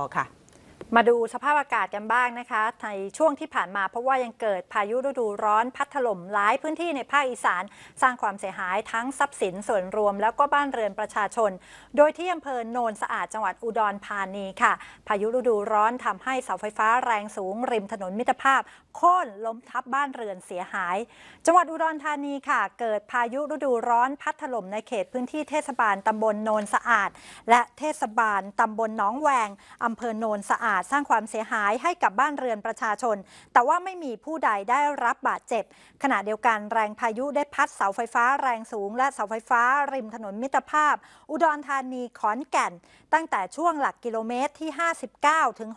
ค่ะมาดูสภาพอากาศกันบ้างนะคะในช่วงที่ผ่านมาเพราะว่ายังเกิดพายุฤดูร้อนพัดถล่มหลายพื้นที่ในภาคอีสานสร้างความเสียหายทั้งทรัพย์สินส่วนรวมแล้วก็บ้านเรือนประชาชนโดยที่อำเภอโนนสะอาดจังหวัดอุดรธานีค่ะพายุฤดูร้อนทำให้เสาไฟฟ้าแรงสูงริมถนนมิตรภาพโค่นล้มทับบ้านเรือนเสียหายจังหวัดอุดรธานีค่ะเกิดพายุฤดูร้อนพัดถล่มในเขตพื้นที่เทศบาลตำบลโนนสะอาดและเทศบาลตำบลหนองแวงอำเภอโนนสะอาดสร้างความเสียหายให้กับบ้านเรือนประชาชนแต่ว่าไม่มีผู้ใดได้รับบาดเจ็บขณะเดียวกันแรงพายุได้พัดเสาไฟฟ้าแรงสูงและเสาไฟฟ้าริมถนนมิตรภาพอุดรธานีขอนแก่นตั้งแต่ช่วงหลักกิโลเมตรที่59ถึง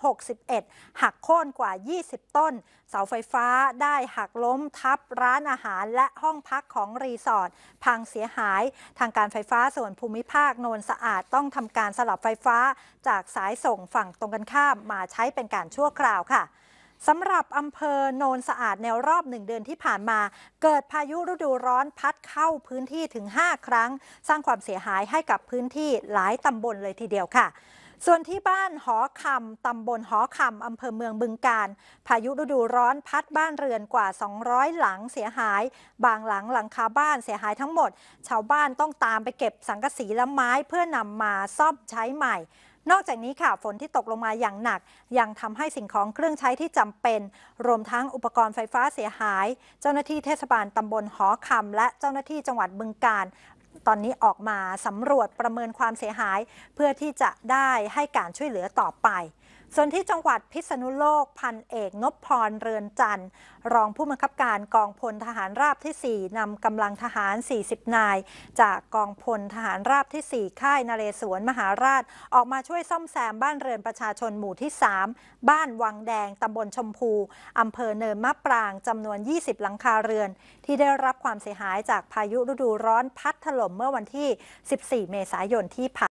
61หักโค่นกว่า20ต้นเสาไฟฟ้าได้หักล้มทับร้านอาหารและห้องพักของรีสอร์ทพังเสียหายทางการไฟฟ้าส่วนภูมิภาคโนนสะอาดต้องทำการสลับไฟฟ้าจากสายส่งฝั่งตรงกันข้ามมาใช้เป็นการชั่วคราวค่ะสำหรับอำเภอโนนสะอาดในรอบ1 เดือนที่ผ่านมาเกิดพายุฤดูร้อนพัดเข้าพื้นที่ถึง5 ครั้งสร้างความเสียหายให้กับพื้นที่หลายตำบลเลยทีเดียวค่ะส่วนที่บ้านหอคำตำบลหอคำอำเภอเมืองบึงกาฬพายุฤดูร้อนพัดบ้านเรือนกว่า200หลังเสียหายบางหลังหลังคาบ้านเสียหายทั้งหมดชาวบ้านต้องตามไปเก็บสังกะสีและไม้เพื่อนำมาซ่อมใช้ใหม่นอกจากนี้ค่ะฝนที่ตกลงมาอย่างหนักยังทำให้สิ่งของเครื่องใช้ที่จำเป็นรวมทั้งอุปกรณ์ไฟฟ้าเสียหายเจ้าหน้าที่เทศบาลตำบลหอคำและเจ้าหน้าที่จังหวัดบึงกาฬตอนนี้ออกมาสำรวจประเมินความเสียหายเพื่อที่จะได้ให้การช่วยเหลือต่อไปส่วนที่จังหวัดพิษณุโลกพันเอกนพพรเรือนจันทร์รองผู้บังคับการกองพลทหารราบที่ 4นำกำลังทหาร40นายจากกองพลทหารราบที่4ค่ายนเรศวรมหาราชออกมาช่วยซ่อมแซมบ้านเรือนประชาชนหมู่ที่3บ้านวังแดงตำบลชมพูอำเภอเนินมะปรางจำนวน20หลังคาเรือนที่ได้รับความเสียหายจากพายุฤดูร้อนพัดถล่มเมื่อวันที่14เมษายนที่ผ่าน